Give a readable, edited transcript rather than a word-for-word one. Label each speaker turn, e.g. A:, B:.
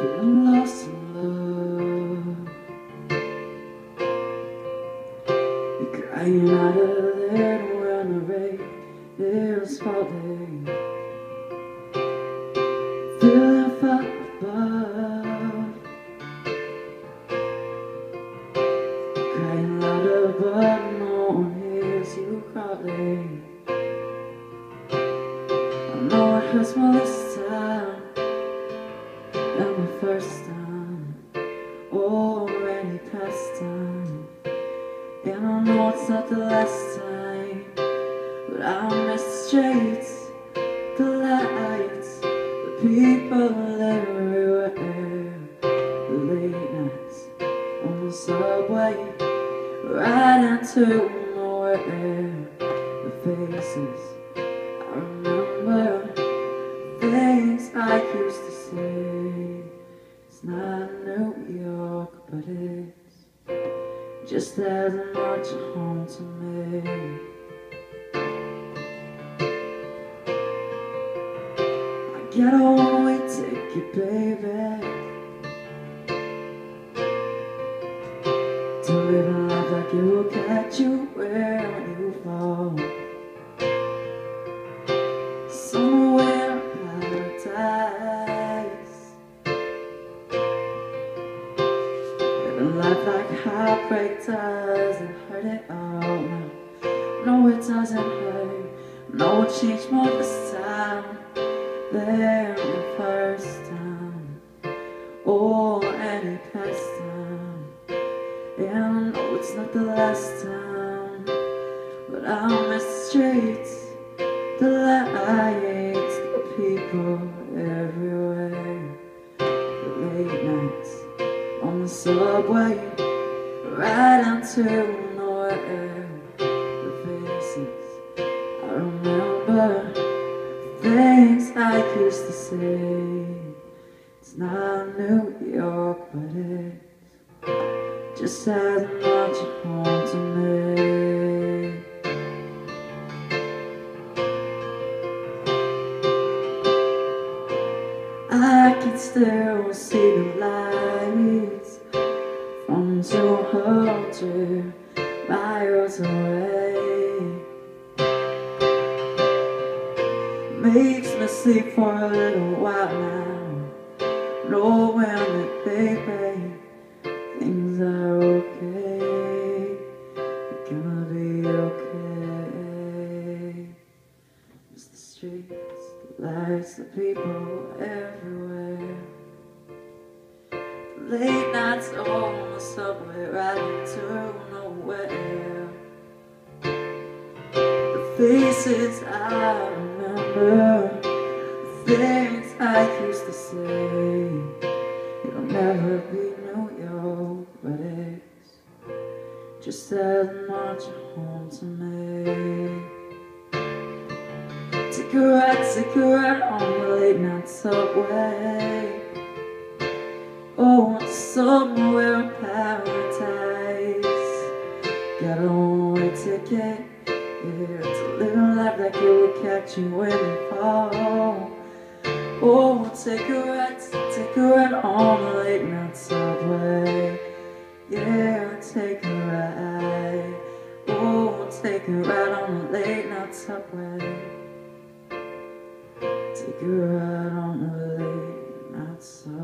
A: getting lost in love. You're crying out of there when the rain is falling, feeling far above, crying louder but no one hears you crawling. I know it hurts more this time than the first time, already past time. And I know it's not the last time, but I'll miss the streets, the lights, the people everywhere, the late nights on the subway, right into nowhere, the faces I remember, things I used to say. It's not New York, but it's just as much home to me. I get a one-way ticket, baby, to live a life like it will catch you where you fall, somewhere in paradise. Living life like heartbreak doesn't hurt it all now. No, it doesn't hurt. No, it changed more this time than the first time, or any past time. And I know it's not the last time, but I'll miss the streets, the lights, the people everywhere, the late nights on the subway, right into nowhere, the faces I remember, things I used to say. It's not New York, but it's just as much home to me. I can still see the lights from 200 miles away. Makes me sleep for a little while now, knowing that, baby, things are okay. They're gonna be okay. It's the streets, the lights, the people everywhere, the late nights on the subway, right into nowhere, the faces I remember, the things I used to say. It'll never be New York, but it's just as much home to me. Take a ride on the late night subway, oh, somewhere in paradise. Got a one-way ticket, yeah, to live a life like it will catch you when you fall. Oh, take a ride on the late night subway, yeah, take a ride. Oh, take a ride on the late night subway, take a ride on the late night subway.